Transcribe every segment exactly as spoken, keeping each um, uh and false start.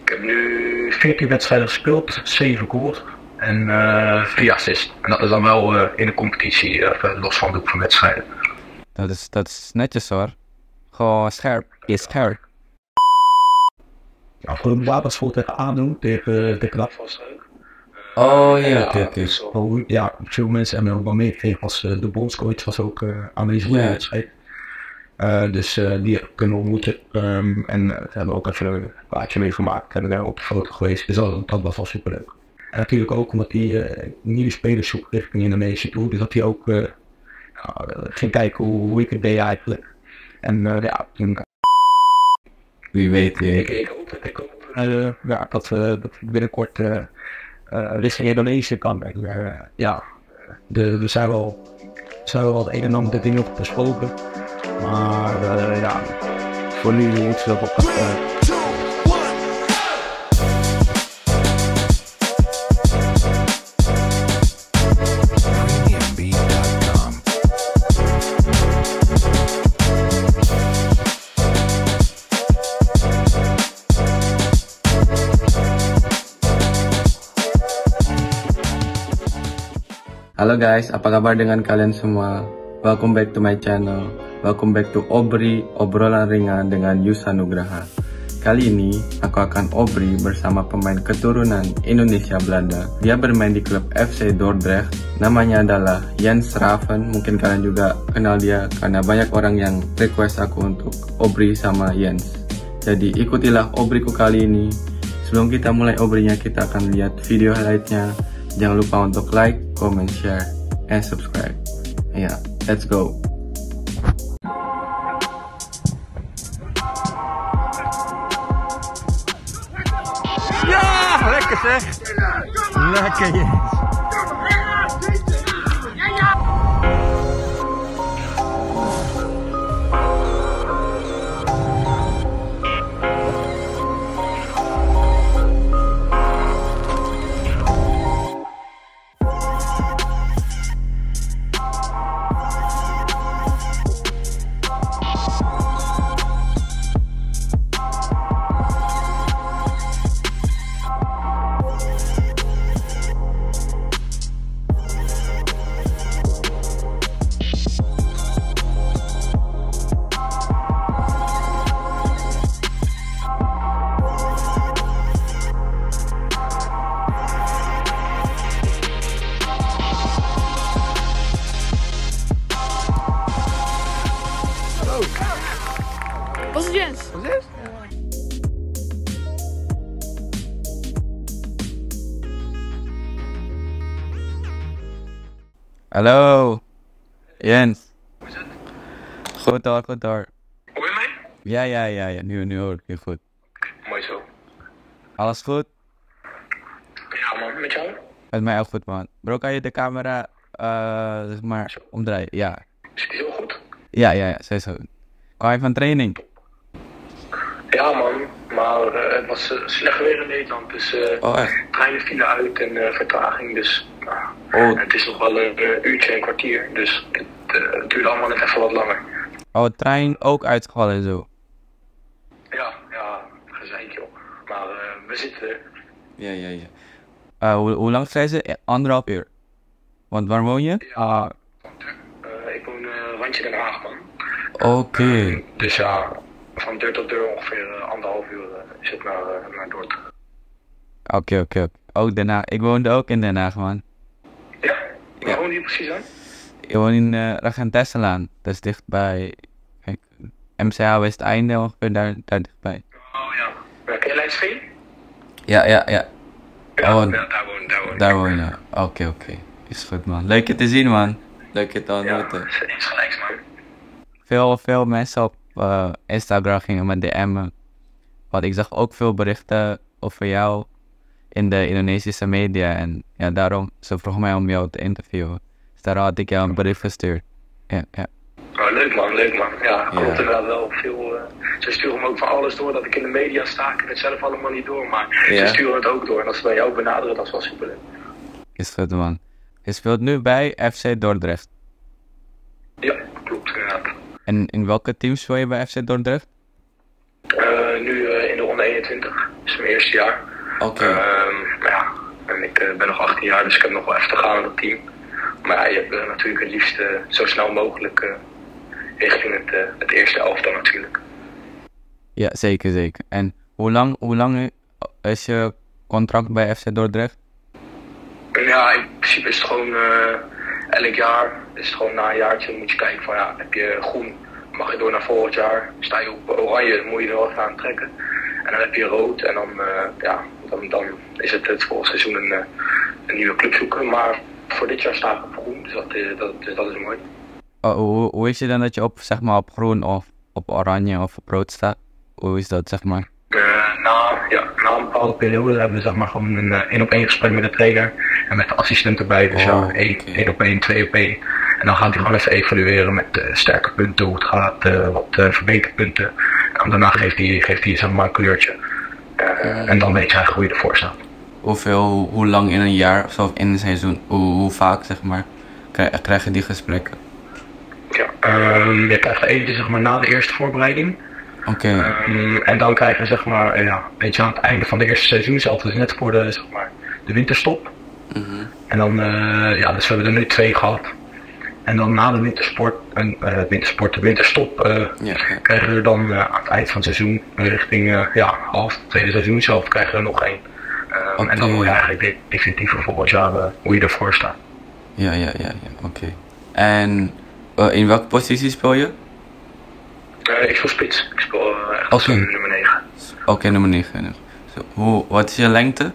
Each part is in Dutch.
Ik heb nu veertien wedstrijden gespeeld, zeven goals en uh, vier assists. En dat is dan wel uh, in de competitie, uh, los van de hoek van wedstrijden. Dat is, dat is netjes hoor. Gewoon scherp, is scherp. Ja, voor de wapenschool tegen aandoen, tegen de knap was leuk. Oh ja, oké, oké. Ja, veel mensen hebben ook wel meegekregen als uh, de bondscoach was ook uh, aanwezig in de wedstrijd. Uh, dus uh, die heb ik kunnen ontmoeten um, en uh, we hebben ook even een plaatje mee gemaakt en uh, op de foto geweest, dus dat, dat was wel superleuk. En natuurlijk ook omdat hij uh, nieuwe spelers zoekt richting Indonesië toe, dus dat hij ook uh, uh, ging kijken hoe, hoe ik het deed eigenlijk. En uh, ja, toen... Wie weet, je. Ik, ik hoop, ik hoop uh, ja, dat, uh, dat ik binnenkort uh, uh, richting Indonesië kan. Uh, ja, de, we zijn wel, zijn wel wat een en ander dingen op besproken. Maar uh, ja, voor nu moet ze dat op uh, Halo guys, apa kabar dengan kalian semua? Welcome back to my channel. Welcome back to Obri, obrolan ringan dengan Yusa Nugraha. Kali ini aku akan obri bersama pemain keturunan Indonesia Belanda. Dia bermain di klub F C Dordrecht. Namanya adalah Jens Raven. Mungkin kalian juga kenal dia karena banyak orang yang request aku untuk obri sama Jens. Jadi ikutilah obriku kali ini. Sebelum kita mulai obrinya, kita akan lihat video highlightnya. Jangan lupa untuk like, comment, share, and subscribe. Ya, yeah, let's go. Ja, lekker zeg. Lekker Jens. Was het Jens? Wat is het? Hallo, Jens. Hoe is het? Goed hoor, goed hoor. Hoor je mij? Ja, ja, ja, ja. Nu, nu hoor ik je goed. Mooi zo. Alles goed? Ja man, met jou? Met mij ook goed man. Bro, kan je de camera, uh, zeg maar, omdraaien? Ja. Is het heel goed? Ja, ja, ja, sowieso. Kwam je van training? Ja man, maar uh, het was uh, slecht weer in Nederland, dus uh, Oh echt? treinen vielen uit en uh, vertraging, dus uh, Oh. het is nog wel een uh, uurtje en een kwartier, dus het, uh, het duurde allemaal net even wat langer. Oh, trein ook uitgevallen en zo? Ja, ja, gezeik joh, maar uh, we zitten er. Ja, ja, ja. Uh, hoe, hoe lang zijn ze? Ja, anderhalf uur. Want waar woon je? Ja, uh, ik woon uh, randje Den Haag man. Oké. Okay. Dus ja, van deur tot deur ongeveer uh, anderhalf uur uh, is het naar, uh, naar Dordrecht. Oké, oké. Ook Den Haag. Ik woonde ook in Den Haag, man. Ja? Waar Ja. woon je precies aan? Ik woon in uh, Regentesselaan. Dat is dichtbij. Kijk, M C H Westeinde ongeveer daar, daar dichtbij. Oh ja. Ja, ken je Leidsveen? Ja, ja, ja. Ja, Oh, ja, daar woon, daar woon daar ik. woon je. Oké, okay, oké. Okay. Is goed, man. Leuk je te zien, man. Leuk je te Ja, ontmoeten. is gelijk man. Veel, veel mensen op uh, Instagram gingen me D M'en. Want ik zag ook veel berichten over jou in de Indonesische media. En ja, daarom, ze vroegen mij om jou te interviewen. Dus daarom had ik jou een bericht gestuurd. Ja, ja. Oh, leuk man, leuk man. Ja, Ja. klopt inderdaad wel veel. Uh, ze sturen me ook van alles door dat ik in de media sta. Ik heb het zelf allemaal niet door, maar Ja. ze sturen het ook door. En als ze bij jou benaderen, dat is wel super leuk. Is goed, man. Je speelt nu bij F C Dordrecht. Ja, klopt inderdaad. En in welke team speel je bij F C Dordrecht? Uh, nu uh, in de ronde eenentwintig. mijn eerste jaar. Oké. Okay. Um, maar ja, en ik uh, ben nog achttien jaar, dus ik heb nog wel even te gaan in dat team. Maar ja, je hebt uh, natuurlijk het liefst uh, zo snel mogelijk uh, richting het, uh, het eerste elftal natuurlijk. Ja, zeker, zeker. En hoe lang, hoe lang is je contract bij F C Dordrecht? Ja, in principe is het gewoon uh, elk jaar, is het gewoon na een jaartje moet je kijken van ja, heb je groen, mag je door naar volgend jaar, sta je op oranje, dan moet je er wel even aan trekken. En dan heb je rood en dan, uh, ja, dan, dan is het het volgende seizoen een, een nieuwe club zoeken. Maar voor dit jaar sta ik op groen, dus dat, is, dat, dus dat is mooi. Oh, hoe, hoe is je dan dat je op, zeg maar, op groen of op oranje of op rood staat? Hoe is dat, zeg maar? Uh, na, ja, na een bepaalde periode hebben we zeg maar gewoon een één op één gesprek met de trainer en met de assistent erbij. Dus oh, ja, één op één, twee op één. En dan gaat hij gewoon even evalueren met uh, sterke punten, hoe het gaat, uh, wat uh, verbeterpunten. En daarna geeft hij, geeft hij zeg maar een kleurtje. Uh, mm. En dan weet je eigenlijk hoe je ervoor staat. Hoeveel, hoe lang in een jaar of zo, in een seizoen, hoe, hoe vaak zeg maar, krijg, krijg je die gesprekken? Ja, um, je krijgt er eentje zeg maar na de eerste voorbereiding. Oké. Okay. Um, en dan krijg je zeg maar, ja, weet je, aan het einde van de eerste seizoen, zelfs dus net voor de, zeg maar, de winterstop. Mm-hmm. En dan, uh, ja, dus we hebben er nu twee gehad. En dan na de wintersport, en uh, wintersport, de winterstop, uh, yeah, yeah. krijgen we er dan uh, aan het eind van het seizoen, richting uh, ja, half het tweede seizoen zelf, krijgen we er nog één. Um, okay. En dan moet je eigenlijk de, definitief voor volgend jaar uh, hoe je ervoor staat. Ja, ja, ja, ja, oké. Okay. En uh, in welke positie speel je? Uh, ik speel spits. Ik speel uh, echt als okay. nummer negen. Oké, okay, nummer negen. So, hoe, wat is je lengte?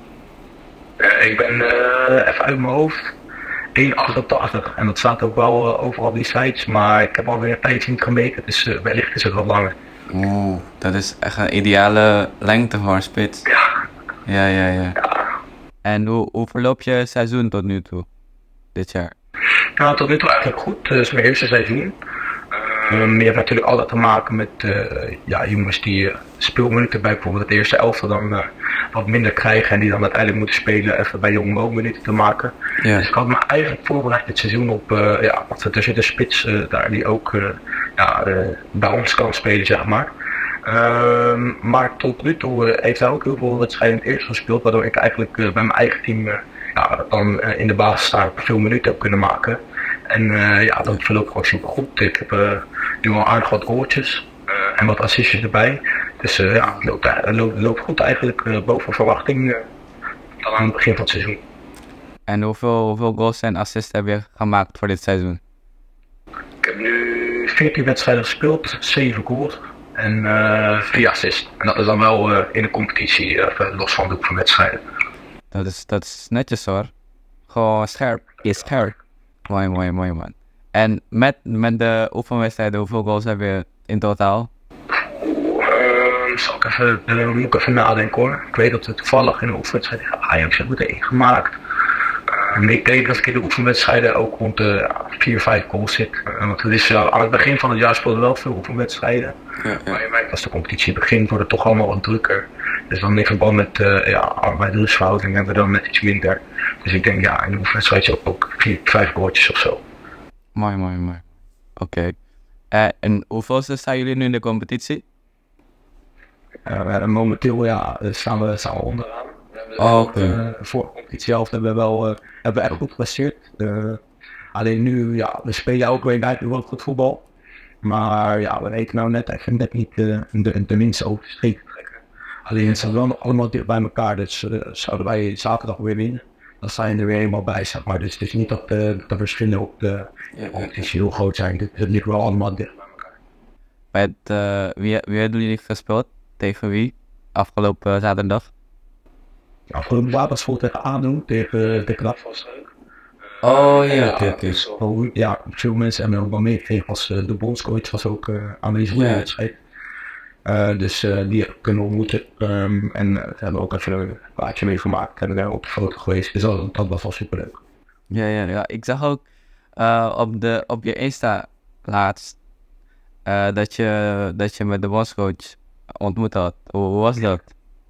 Uh, ik ben uh, even uit mijn hoofd één komma achtentachtig en dat staat ook wel uh, overal op die sites, maar ik heb alweer een tijdje niet gemeten, dus uh, wellicht is het wat langer. Oeh, dat is echt een ideale lengte voor een spits. Ja. Ja, ja, ja. ja. En hoe, hoe verloopt je seizoen tot nu toe, dit jaar? Nou, tot nu toe eigenlijk goed. Het is mijn eerste seizoen. Um, je hebt natuurlijk altijd te maken met uh, ja, jongens die uh, speelminuten bij bijvoorbeeld het eerste elftal dan uh, wat minder krijgen en die dan uiteindelijk moeten spelen even bij Jong Mo minuten te maken. Ja. Dus ik had me eigenlijk voorbereid dit seizoen op uh, ja, wat er tussen de spits uh, daar die ook uh, ja, uh, bij ons kan spelen, zeg maar. Um, maar tot nu toe uh, heeft hij ook heel veel wedstrijden in het eerste gespeeld, waardoor ik eigenlijk uh, bij mijn eigen team uh, ja, dan uh, in de basis daar veel minuten heb kunnen maken. En uh, ja, dat verloopt gewoon super goed. Ik heb uh, nu al aardig wat goaltjes uh, en wat assistjes erbij. Dus uh, ja, het loopt, uh, loopt, loopt goed eigenlijk uh, boven verwachting uh, dan aan het begin van het seizoen. En hoeveel, hoeveel goals en assists heb je gemaakt voor dit seizoen? Ik heb nu veertien wedstrijden gespeeld, zeven goals en uh, vier assists. En dat is dan wel uh, in de competitie, uh, los van de hoek van wedstrijden. Dat is, dat is netjes hoor. Gewoon scherp, je scherp. Mooi, mooi, mooi man. En met, met de oefenwedstrijden, hoeveel goals heb je in totaal? Oeh, uh, zal ik even, uh, moet ik even nadenken hoor. Ik weet dat we toevallig in de oefenwedstrijd Ajax hebben we één gemaakt. Uh, ik denk dat ik in de oefenwedstrijden ook rond de vier, vijf goals zit. Uh, want het is, uh, aan het begin van het jaar speelden we wel veel oefenwedstrijden. Ja, ja. Maar je merkt als de competitie begint wordt het toch allemaal wat drukker. Dus dan in verband met uh, ja, arbeid-rustverhouding hebben we dan net iets minder. Dus ik denk ja, in de oefenwedstrijd ook, ook vier, vijf goaltjes of zo. Mooi, mooi, mooi. Oké. Okay. Uh, en hoeveelste staan jullie nu in de competitie? Uh, momenteel ja, staan we, staan we onderaan. Oh, oké. Okay. Uh, voor de competitie zelf hebben we wel uh, hebben we echt goed gepresteerd. Uh, alleen nu, ja, we spelen ook weer uit wel goed voetbal. Maar ja, we weten nou net even net niet uh, de, de minste over de streep te trekken. Alleen het zijn wel nog allemaal dicht bij elkaar, dus uh, zouden wij zaterdag weer winnen. Dan zijn er weer helemaal bij, zeg maar. Dus het is niet dat uh, de verschillen op de competitie heel groot zijn. Het, het ligt wel allemaal dicht bij elkaar. Met, uh, wie, wie hebben jullie gespeeld? Tegen wie? Afgelopen uh, zaterdag? Ja, afgelopen zaterdag was tegen Anu, tegen de Knap van Streuk. Oh ja, ja, oké, okay, okay. Ja, veel mensen hebben ook wel meegekregen als uh, de bondscoach was ook uh, aanwezig in de wedstrijd. Uh, dus uh, die heb ik kunnen ontmoeten um, en uh, we hebben ook even een plaatje mee gemaakt en daar op de foto geweest, dus dat, dat was wel superleuk. Ja, ja, ja, ik zag ook uh, op, de, op je Insta laatst uh, dat, je, dat je met de bondscoach ontmoet had. Hoe, hoe was dat?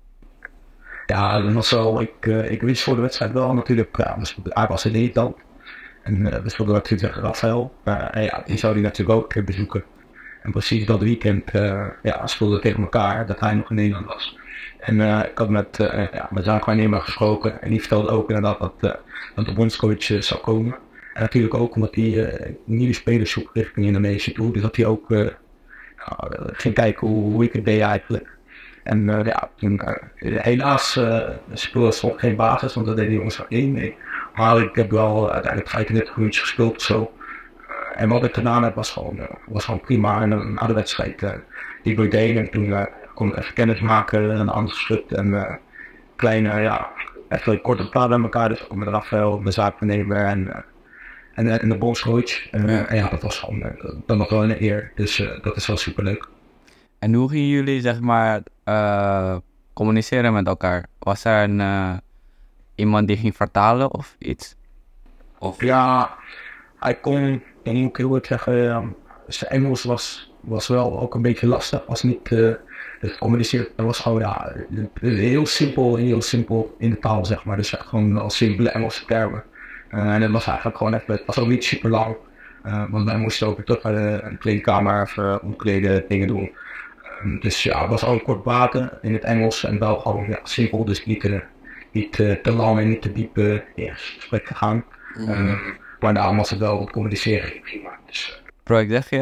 Ja, dat was wel, ik, uh, ik wist voor de wedstrijd wel natuurlijk, ja, hij was in Nederland en uh, we speelden natuurlijk tegen Rafael, uh, en ja, die zou die natuurlijk ook uh, bezoeken. En precies dat weekend uh, ja, speelden we tegen elkaar dat hij nog in Nederland was. En uh, ik had met, uh, ja, met zaakwaarnemer gesproken en die vertelde ook inderdaad dat, uh, dat de bondscoach uh, zou komen. En natuurlijk ook omdat hij uh, nieuwe spelers zoekt richting Indonesië toe, dus dat hij ook uh, ja, ging kijken hoe, hoe ik het deed eigenlijk. En uh, ja, toen, uh, helaas uh, speelde ze geen basis, want dat deed die jongens er één mee. Maar ik heb wel uh, uiteindelijk vijfendertig minuutjes gespeeld of zo. Uh, en wat ik gedaan heb was gewoon, uh, was gewoon prima. En uh, na de wedstrijd uh, die ik deed en toen uh, kon ik even kennis maken en anders geschud. En uh, kleine, ja, even korte praten met elkaar. Dus ook met Rafael, mijn zaakwaarnemer en, uh, en, en de bondscoach. Uh, ja. En ja, dat was gewoon uh, dan nog wel een eer. Dus uh, dat is wel superleuk. En hoe gingen jullie, zeg maar, uh, communiceren met elkaar? Was er een, uh, iemand die ging vertalen of iets? Of... Ja, hij kon, dan moet ik heel eerlijk zeggen, uh, zijn Engels was, was wel ook een beetje lastig. Was niet uh, het communiceren, het was gewoon ja, heel simpel, heel simpel in de taal, zeg maar. Dus uh, gewoon al simpele Engelse termen. Uh, en het was eigenlijk gewoon even, het was ook niet super lang. Uh, want wij moesten ook weer terug naar de, de kleedkamer even omkleden, dingen doen. Dus ja, het was al kort water in het Engels en wel gewoon ja, simpel, dus niet, uh, niet uh, te lang en niet te diep uh, in gesprek gegaan. Mm. Um, maar daarom was het wel wat communiceren prima. Dus, uh. Bro, ik zeg je,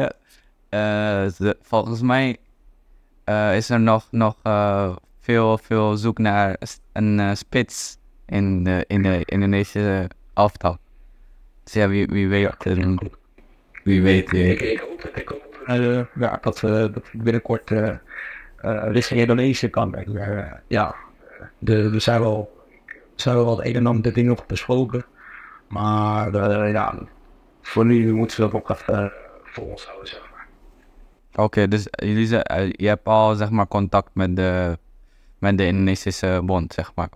uh, de, volgens mij uh, is er nog, nog uh, veel, veel zoek naar een uh, spits in de, in de Indonesische elftal. Dus ja, wie, wie weet, uh, wie weet. Uh, ik, ik hoop dat ik Uh, ja, dat we uh, binnenkort uh, uh, richting Indonesië kan. Uh, ja, de, we zijn wel, zijn wel wat een en ander dingen op besproken. Maar uh, ja, voor nu moeten we dat ook even uh, voor ons houden, zeg maar. Oké, okay, dus jullie zijn, uh, je hebt al zeg maar contact met de, met de Indonesische bond, zeg maar.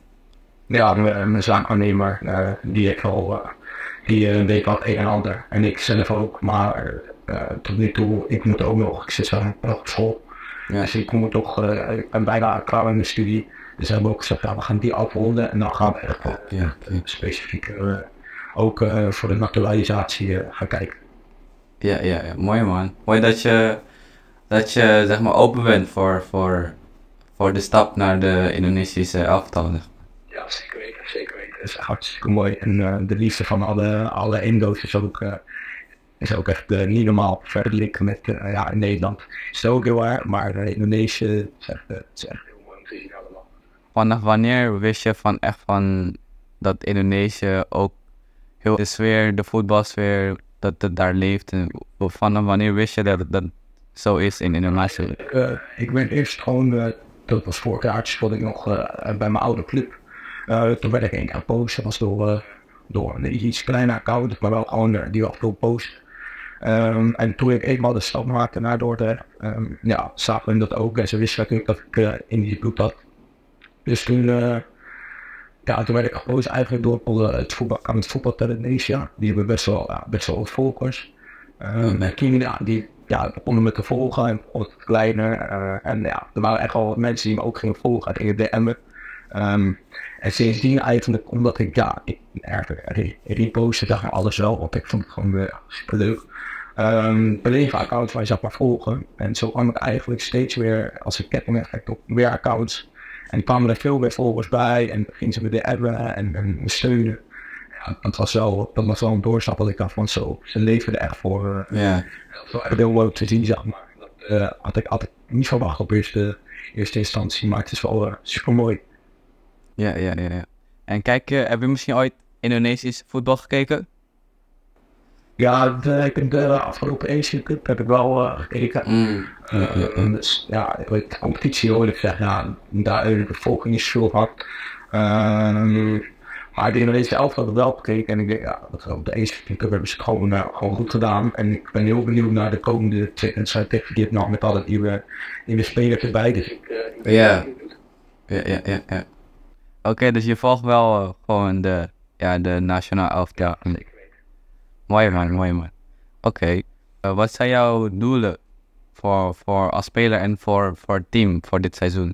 Ja, mijn zaakwaarnemer, uh, die ik al, uh, die uh, weet wat een en ander. En ik zelf ook, maar uh, tot nu toe, ik moet ook nog, ik zit zo nog op school. Ja. Dus ik moet toch, uh, ik ben bijna klaar met mijn studie. Dus we hebben ook gezegd, ja, we gaan die afronden en dan gaan we echt uh, ja, okay. specifiek uh, ook uh, voor de naturalisatie uh, gaan kijken. Ja, ja, ja, mooi man. Mooi dat je, dat je zeg maar open bent voor, voor, voor de stap naar de Indonesische elftal. Ja, zeker weten, zeker weten. Dat is hartstikke mooi. En uh, de liefde van alle, alle Indo's is ook, uh, is ook echt uh, niet normaal vergelijken met uh, ja, in Nederland. Is het ook heel erg, maar uh, Indonesië is echt, uh, is echt heel mooi om te zien allemaal. Vanaf wanneer wist je van echt van dat Indonesië ook heel de sfeer, de voetbalsfeer, dat het daar leeft? En vanaf wanneer wist je dat dat zo is in Indonesië? Uh, ik ben eerst gewoon, uh, dat was vorig jaar, speelde ik nog uh, bij mijn oude club. Uh, toen werd ik één keer gepost, dat was door, uh, door een iets kleiner account, maar wel gewoon uh, die wel veel post. Um, en toen ik eenmaal de stap maakte naar Dordrecht, um, ja, zagen we dat ook en ze wisten natuurlijk dat ik uh, in die bloed had. Dus toen, uh, ja, toen werd ik gepost eigenlijk door uh, het voetbal, aan het voetbal Indonesia. Die hebben best wel, ja, best wel wat volgers. Um, en toen, ja, die ja, begonnen me te volgen en wat kleiner. Uh, en ja, er waren echt wel mensen die me ook gingen volgen uit gingen D M'en. Um, en sindsdien eigenlijk, omdat ik, ja, ik erg reposten, dacht ik alles wel, want ik vond het gewoon uh, super leuk. Um, belegen accounts waar je zag maar volgen. En zo kwam ik eigenlijk steeds weer, als een ketting effect op, weer accounts. En kwamen er veel meer volgers bij en gingen ze me D M'en en, en me steunen. Ja, dat was wel, dat was wel een doorstap dat ik dacht van zo, ze leven er echt voor. Uh, yeah. Dat was wel echt heel leuk te zien, zeg maar. Dat uh, had, ik, had ik niet verwacht op eerste, eerste instantie, maar het is wel uh, super mooi. Ja, ja, ja, ja. En kijk, uh, heb je misschien ooit Indonesisch voetbal gekeken? Ja, de, ik heb de afgelopen Asian Cup heb ik wel uh, gekeken. Mm. Uh, uh, uh. Dus ja, de competitie hoor ik zeggen, ja, daar de bevolking is veel hard. Uh, maar de Indonesische elftal heb ik wel gekeken en ik denk, ja, dat op de Asian Cup hebben ze gewoon, uh, gewoon goed gedaan. En ik ben heel benieuwd naar de komende wedstrijd tegen Vietnam met alle nieuwe, nieuwe spelers erbij. Dus ik, uh, ja. ja, ja, ja, ja. Oké, okay, dus je volgt wel uh, gewoon de, ja, de nationale elftal. Ja. Mooi man, mooi man. Oké, okay. uh, wat zijn jouw doelen voor, voor als speler en voor, voor het team voor dit seizoen?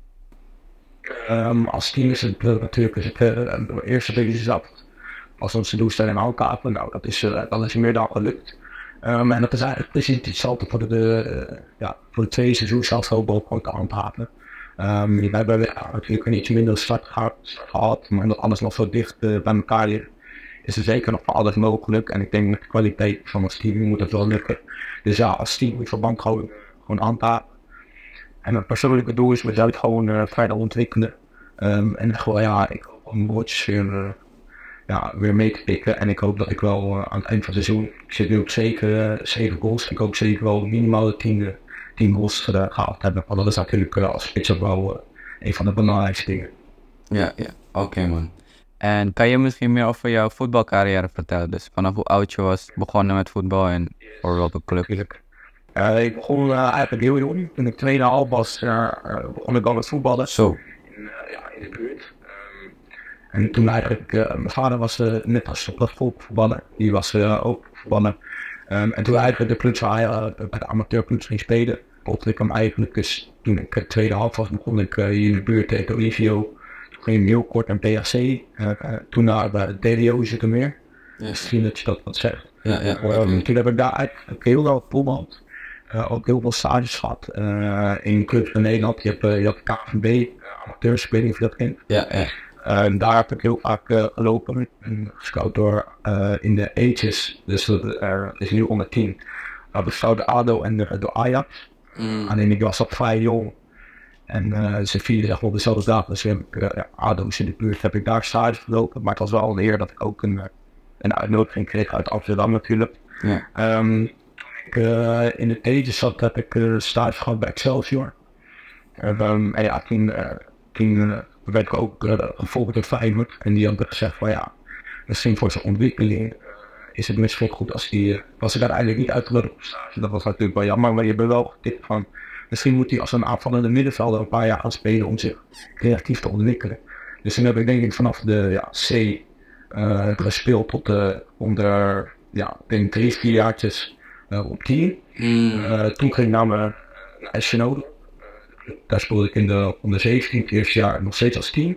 Um, als team is het uh, natuurlijk is het, uh, de eerste beetje is dat als onze doelstelling aan elkaar hebben, nou dat is, uh, dat is meer dan gelukt. Um, en dat is eigenlijk precies hetzelfde voor de, de, uh, ja, voor de tweede seizoen zelfs ook gewoon te handhaven. Um, we hebben ja, natuurlijk een iets minder start gehad, maar dat alles nog zo dicht uh, bij elkaar ligt, is er zeker nog van alles mogelijk. En ik denk dat de kwaliteit van ons team moet het wel lukken. Dus ja, als team moet verband gewoon, gewoon handhaven. En mijn persoonlijke doel is mezelf gewoon uh, verder ontwikkelen. Um, en gewoon ja, ik hoop om woordjes weer, uh, ja, weer mee te pikken. En ik hoop dat ik wel uh, aan het eind van het seizoen, ik zit nu op zeker uh, zeven goals. Ik hoop zeker wel minimaal de tien, tien goals uh, gehaald hebben. Want dat is natuurlijk uh, als spits ook wel uh, een van de belangrijkste dingen. Ja, ja. Oké okay, man. En kan je misschien meer over jouw voetbalcarrière vertellen? Dus vanaf hoe oud je was begonnen met voetbal en voor welke club? Uh, ik begon uh, eigenlijk heel jong. Toen ik tweeënhalf was, uh, begon ik al met voetballen. Zo. In, uh, ja, in de buurt. Um, en toen eigenlijk, uh, mijn vader was uh, net als op dat voetballen. Die was uh, ook voetballen. Um, en toen eigenlijk de clubs waar hij uh, bij de amateurclubs ging spelen, volgde ik hem eigenlijk. Dus toen ik uh, tweeënhalf was, begon ik uh, hier in de buurt tegen Olivio. Toen ging ik heel kort naar P H C. Uh, uh, toen naar uh, D D O Zoetermeer. Ja. Misschien dat je dat wat zegt. Ja, ja. Um, toen heb ik daar eigenlijk heel veel voetbal. Uh, ook heel veel stages gehad uh, in clubs in Nederland. Je hebt, uh, je hebt K V B, uh, amateurs, ik weet niet of je dat kent. Ja, ja. Uh, en daar heb ik heel vaak uh, gelopen en gescout door uh, in de ages. Dus dat uh, is nu onder tien. Uh, gescout door ADO en uh, door Ajax. Mm. Alleen ik was al vrij jong. En uh, ze vielen echt wel dezelfde dag. Dus heb ik, uh, ja, ADO's in de buurt heb ik daar stages gelopen. Maar het was wel een eer dat ik ook een, een uitnodiging kreeg uit Amsterdam natuurlijk. Ja. Um, Ik, uh, in het ages zat heb ik uh, stage gehad bij Excelsior. Um, en ja, toen, uh, toen uh, werd ik ook uh, gevolgd door Feyenoord. En die hadden gezegd van ja, misschien voor zijn ontwikkeling uh, is het misschien goed als die, uh, was ik uiteindelijk niet uitgenodigd op stage. Dat was natuurlijk wel jammer, maar je bent wel getipt van misschien moet hij als een aanvallende middenvelder een paar jaar gaan spelen om zich creatief te ontwikkelen. Dus toen heb ik denk ik vanaf de ja, C uh, gespeeld tot de onder, ja, ik denk drie, vier jaartjes. Uh, op tien. Mm. Uh, toen ging ik naar mijn S N O. Uh, daar speelde ik in de onder zeventien, het eerste jaar nog steeds als team.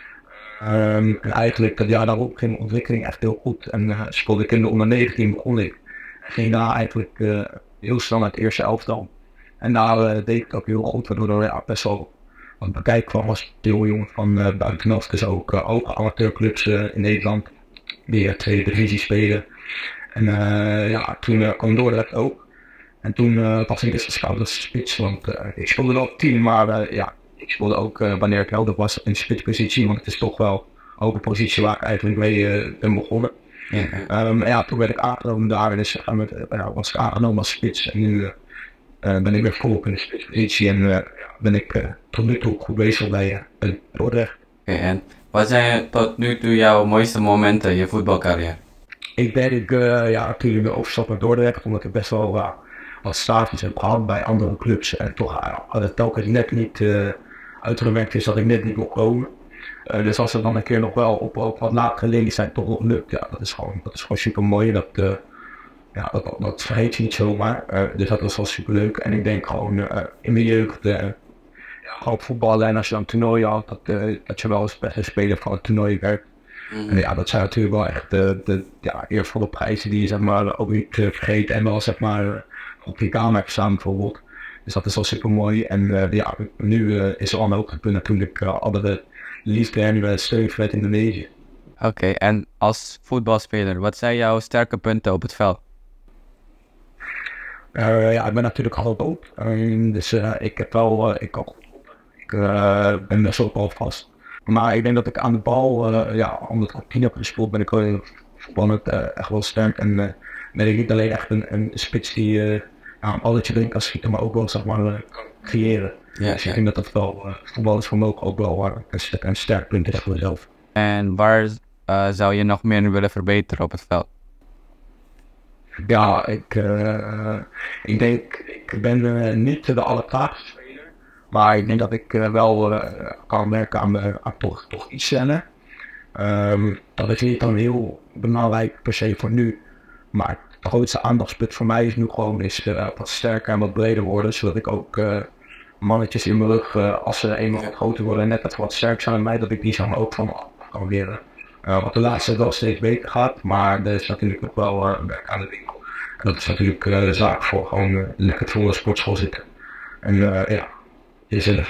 Um, en eigenlijk dat jaar daarop ging mijn ontwikkeling echt heel goed. En uh, speelde ik in de onder negentien begon ik. En ging daar eigenlijk uh, heel snel naar het eerste elftal. En daar uh, deed ik ook heel goed, waardoor er ja, best wel wat bekijk kwam als heel jong van uh, buitenaf. Dus ook, uh, ook amateurclubs uh, in Nederland die uh, tweede divisie spelen. En uh, ja, toen uh, kwam Dordrecht ook. En toen uh, was ik dus gescout als spits, want uh, ik speelde wel op tien, maar uh, ja, ik speelde ook uh, wanneer ik helder was in de spitspositie, want het is toch wel ook een positie waar ik eigenlijk mee uh, ben begonnen. Ja. Um, ja, toen werd ik aangenomen daar en dus, uh, met, uh, ja, was ik aangenomen als spits en nu uh, uh, ben ik weer volop in de spitspositie en uh, ben ik uh, tot nu toe goed bezig bij uh, Dordrecht. Okay, en wat zijn tot nu toe jouw mooiste momenten in je voetbalcarrière? Ik denk uh, ja, natuurlijk de overstap naar Dordrecht, omdat ik best wel uh, wat status heb gehad bij andere clubs. En toch uh, had het telkens net niet uh, uitgewerkt is dat ik net niet kon komen. Uh, dus als het dan een keer nog wel op, op wat latere leeftijd toch nog lukt, ja, dat is gewoon, dat is gewoon super mooi. Dat, uh, ja, dat, dat, dat vergeet je niet zomaar. Uh, dus dat was wel super leuk. En ik denk gewoon uh, in mijn jeugd, uh, ja, gewoon op voetballen en als je dan toernooien had, dat, uh, dat je wel eens best een speler van het toernooi werd. Mm. En ja, dat zijn natuurlijk wel echt de, de ja, eervolle prijzen die je zeg maar ook niet uh, vergeet en wel zeg maar op je kamer staan bijvoorbeeld. Dus dat is wel super mooi. En uh, ja, nu uh, is er al een hoogtepunt natuurlijk uh, andere liefde en uh, steun vanuit Indonesië. Oké, okay, en als voetbalspeler, wat zijn jouw sterke punten op het veld? Uh, ja, ik ben natuurlijk halfdood. Uh, dus uh, ik heb wel, uh, ik, ik uh, ben best wel wel vast. Maar ik denk dat ik aan de bal, uh, ja, omdat ik op tien heb gespeeld, ben ik wel voetballend uh, echt wel sterk. En uh, ben ik niet alleen echt een, een spits die uh, ja, een balletje erin kan schieten, maar ook wel zeg maar uh, kan creëren. Ja, dus ja. Ik denk dat dat wel uh, voetballersvermogen ook wel uh, een, een sterk punt is voor mezelf. En waar uh, zou je nog meer willen verbeteren op het veld? Ja, ik, uh, ik denk, ik ben uh, niet de allerklaarste speler, maar ik denk dat ik uh, wel uh, kan werken aan, uh, aan toch, toch iets sneller. Um, dat is niet dan heel belangrijk per se voor nu, maar het grootste aandachtspunt voor mij is nu gewoon is, uh, wat sterker en wat breder worden, zodat ik ook uh, mannetjes in mijn rug, uh, als ze eenmaal wat groter worden en net wat, wat sterker zijn dan mij, dat ik die zo ook van kan leren. Uh, wat de laatste wel steeds beter gaat, maar er is natuurlijk nog wel uh, werk aan de winkel. En dat is natuurlijk uh, de zaak voor gewoon uh, lekker voor de sportschool zitten. En uh, ja, jezelf uh,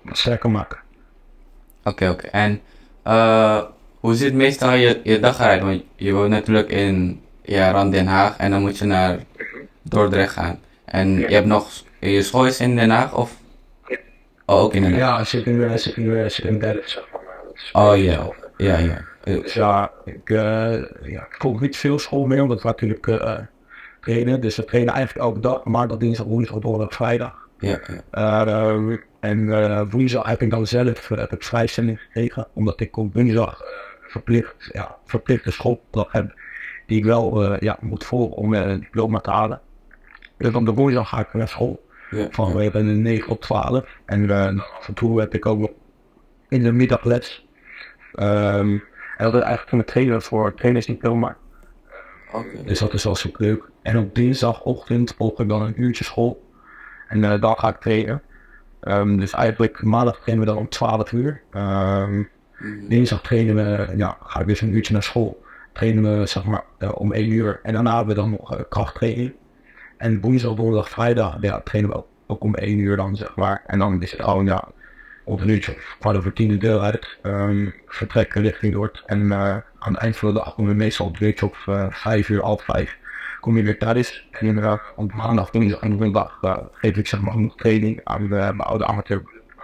sterker maken. Oké, okay, oké. Okay. En uh, hoe ziet meestal je, je dag eruit? Want je woont natuurlijk in ja, rand Den Haag en dan moet je naar Dordrecht gaan. En ja. je hebt nog, je school is in Den Haag of? Ja. Oh, ook in Den Haag? Ja, ik zit in, zit in, zit in derde, zeg maar. Oh ja, ja, ja. Dus ja, ik, uh, ja, ik volg niet veel school meer, omdat we natuurlijk uh, trainen. Dus we trainen eigenlijk elke dag, maar dat dinsdag, woensdag, donderdag, vrijdag. Ja, ja. Uh, uh, en uh, woensdag heb ik dan zelf uh, heb ik vrijstelling gekregen, omdat ik op woensdag uh, verplicht, ja, verplichte schooldag heb, die ik wel uh, ja, moet volgen om uh, een diploma te halen. Dus op de woensdag ga ik naar school, ja, van ja. We hebben een negen tot twaalf. En uh, af en toe heb ik ook nog in de middag les. Um, en dat is eigenlijk een trainer voor trainersdiploma. Okay. Dus dat is wel super leuk. En op dinsdagochtend volg ik dan een uurtje school. En uh, dan ga ik trainen. Um, dus eigenlijk maandag trainen we dan om twaalf uur. Um, mm. Dinsdag trainen we, ja, ga ik dus een uurtje naar school. Trainen we zeg maar uh, om één uur. En daarna hebben we dan nog uh, krachttraining. En woensdag, donderdag, vrijdag ja, trainen we ook, ook om één uur dan zeg maar. En dan is het gewoon ja, op een uurtje of kwart over tien de deur uit. Um, vertrekken richting Dort. En uh, aan het eind van de dag komen we meestal op een uurtje of uh, vijf uur, half vijf. Kom je weer thuis en inderdaad op maandag, dinsdag en woensdag uh, geef ik zeg maar nog training aan uh, mijn oude amateur.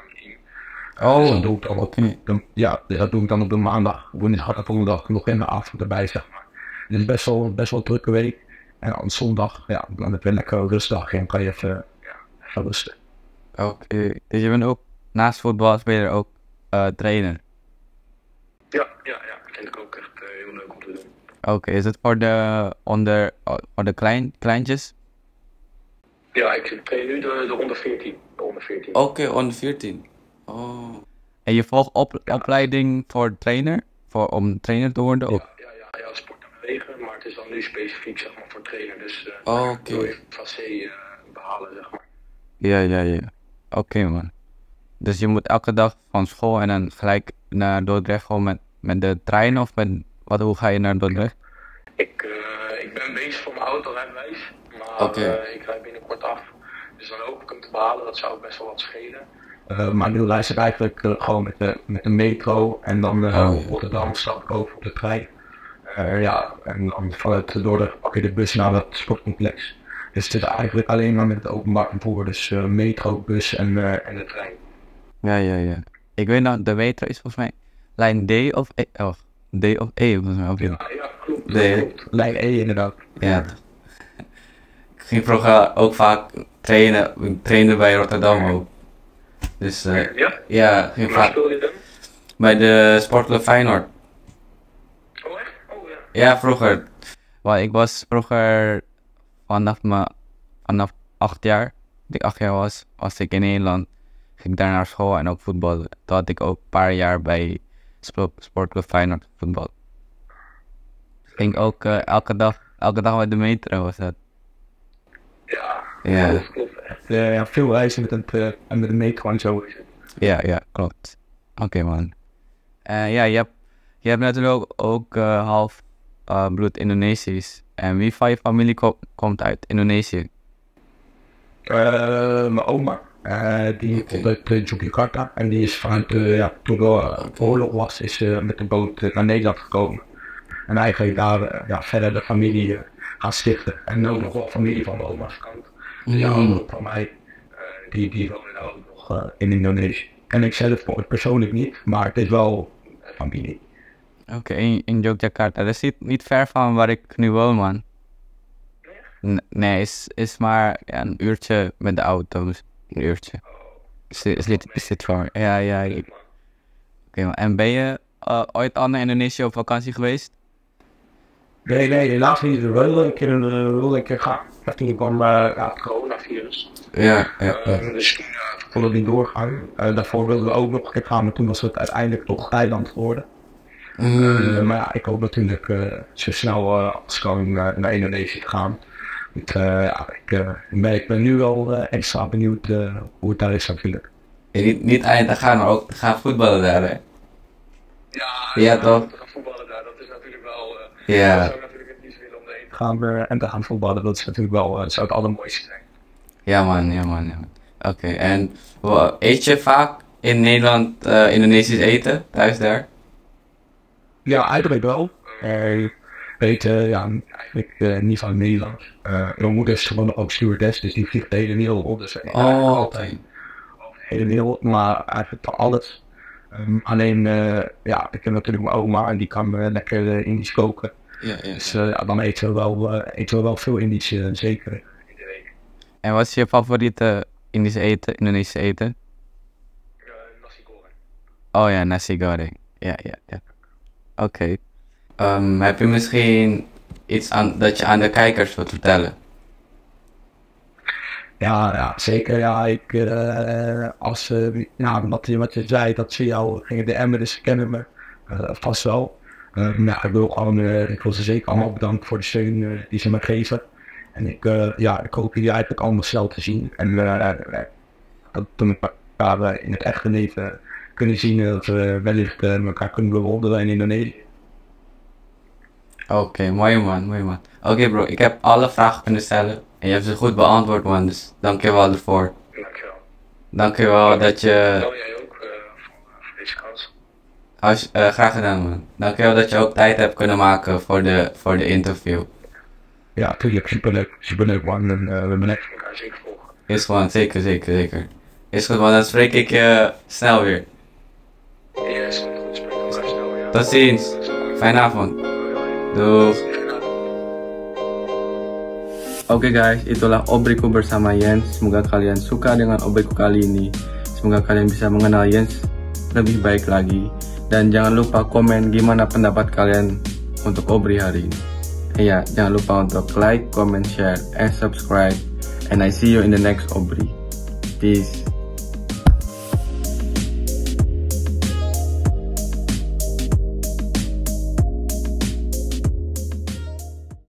Oh, dus dat doe ik dan op de, ja, dat doe ik dan op de maandag, woensdag en donderdag nog in de avond erbij zeg maar. Het is best wel, best wel een drukke week en aan zondag, ja, dan heb je een lekker rustdag en kan je even, ja, even rusten. Oké, okay. Dus je bent ook naast voetbal speler ook uh, trainer? Ja, ja, ja, dat vind ik ook echt uh, heel leuk om te doen. Oké, okay, is het voor de onder voor de klein, kleintjes? Ja, ik train nu de, de onder veertien. Oké, okay, onder veertien. Oh. En je volgt op, ja. opleiding voor trainer? Voor, om trainer te worden? Ja, ja, ja, ja, sport en bewegen, maar het is dan nu specifiek zeg maar voor trainer. Dus uh, oh, okay. wil je fase uh, behalen zeg maar. Ja, ja, ja. Oké okay, man. Dus je moet elke dag van school en dan gelijk naar Dordrecht gewoon met, met de trein of met... Wat, hoe ga je naar Dordrecht? Ik, uh, ik ben bezig voor mijn autorijbewijs, maar okay. uh, ik rijd binnenkort af. Dus dan hoop ik hem te behalen, dat zou best wel wat schelen. Uh, maar nu reis ik eigenlijk uh, gewoon met de, met de metro en dan uh, oh, ja. Rotterdam stap ik over op de trein. Uh, ja, en dan vanuit Dordrecht pak je de bus naar het sportcomplex. Dus het is eigenlijk alleen maar met het openbaar vervoer, dus uh, metro, bus en, uh, en de trein. Ja, ja, ja. Ik weet nog, de metro is volgens mij lijn D of E. Oh. D of E, volgens mij. Of ja, ja, klopt. D. klopt. Lijn E inderdaad. Ja. Ik ging vroeger ook vaak trainen. Ik trainde bij Rotterdam ook. Dus uh, ja? Ja, ging Waar speel je dan? Bij de Sportclub Feyenoord. Oh echt? Oh ja. Ja, vroeger. Want ik was vroeger vanaf mijn, vanaf acht jaar, toen ik acht jaar was, was ik in Nederland. Ging ik daar naar school en ook voetballen. Toen had ik ook een paar jaar bij Sportclub Feyenoord voetbal. Ging ook uh, elke dag, elke dag met de metro was dat. Ja, ja. Dat klopt echt. Uh, ja, veel reizen met, het, uh, met de metro en zo is het. Ja, ja, klopt. Oké okay, man. Uh, ja, je hebt, je hebt natuurlijk ook, ook uh, half uh, bloed Indonesisch. En wie van je familie ko- komt uit Indonesië? Uh, mijn oma. Uh, die okay. komt uit uh, Yogyakarta en die is vanuit, uh, ja, toen er uh, oorlog was, is uh, met de boot uh, naar Nederland gekomen. En eigenlijk daar uh, ja, verder de familie uh, gaan stichten. En ook nog wel familie van mijn oma's kant. Mm. Ja, ook van mij, uh, die, die wonen ook nog uh, in Indonesië. En ik zelf voor het persoonlijk niet, maar het is wel uh, familie. Oké, okay, in, in Yogyakarta, dat is niet, niet ver van waar ik nu woon man. N- nee, is, is maar ja, een uurtje met de auto's. Een uurtje. Is dit, is dit, is dit voor? Ja, ja. ja. Oké, okay, en ben je uh, ooit al naar Indonesië op vakantie geweest? Nee, nee, helaas niet. Ik wilde een keer, wilde een keer gaan. Maar toen kwam uh, ja, het coronavirus. Ja, ja. ja. Uh, dus toen uh, kon het niet doorgaan. Uh, daarvoor wilden we ook nog een keer gaan, maar toen was het uiteindelijk toch Thailand geworden. Mm. Uh, maar ja, ik hoop natuurlijk uh, zo snel uh, als kan uh, naar Indonesië te gaan. Ik, uh, ja, ik, uh, ben, ik ben nu wel uh, extra benieuwd uh, hoe het daar is natuurlijk. Ja, niet, niet alleen te gaan, maar ook te gaan voetballen daar, hè? Ja, ja, ja toch? te gaan voetballen daar, dat is natuurlijk wel... Uh, ja. Ik zou natuurlijk het liefst willen om erheen te gaan uh, en te gaan voetballen, dat is natuurlijk wel uh, zou het allermooiste zijn. Ja man, ja man, ja man. Oké, okay, en well, eet je vaak in Nederland uh, Indonesisch eten, thuis daar? Ja, eigenlijk wel. Uh, weet uh, ja, eigenlijk uh, niet van Nederland. Uh, mijn moeder is gewoon ook stewardess, dus die vliegt de hele wereld op. Dus uh, oh, altijd. De hele wereld, maar eigenlijk alles. Um, alleen, uh, ja, ik heb natuurlijk mijn oma en die kan uh, lekker uh, Indisch koken. Ja, ja, dus uh, ja, dan eten we wel, uh, eten we wel veel Indisch, uh, zeker in de week. En wat is je favoriete Indische eten, Indonesische eten? Uh, nasi goreng. Oh ja, nasi goreng. Ja, ja, ja. Oké. Okay. Um, heb je misschien iets aan, dat je aan de kijkers wilt vertellen? Ja, ja, zeker. Ja, ik, uh, als, uh, ja, wat, wat je zei, dat ze jou gingen D M'en, dus ze kennen me uh, vast wel. Uh, nou, ik wil gewoon, uh, ik wil ze zeker allemaal bedanken voor de steun uh, die ze me geven. En ik, uh, ja, ik hoop jullie eigenlijk allemaal snel te zien. En uh, dat we elkaar in het echte leven kunnen zien, dat we wellicht uh, elkaar kunnen bewonderen in Indonesië. Oké, okay, mooi man, mooi man. Oké okay, bro, ik heb alle vragen kunnen stellen en je hebt ze goed beantwoord man, dus dankjewel ervoor. Dankjewel. Dankjewel dat je... Dankjewel jij ook uh, voor, voor deze kans. Als, uh, graag gedaan man. Dankjewel dat je ook tijd hebt kunnen maken voor de, voor de interview. Ja, tuurlijk, superleuk, superleuk man en uh, we hebben echt elkaar zeker volgen. Is man, zeker, zeker, zeker. Is goed man, dan spreek ik je snel weer. Ja, is goed, spreek ik elkaar snel weer. Tot ziens, fijne avond. Doeg. Oke okay guys, itulah obriku bersama Jens. Semoga kalian suka dengan obriku kali ini. Semoga kalian bisa mengenal Jens lebih baik lagi. Dan jangan lupa komen gimana pendapat kalian untuk obri hari ini. Ya, jangan lupa untuk like, comment, share, and subscribe. And I see you in the next obri. Peace.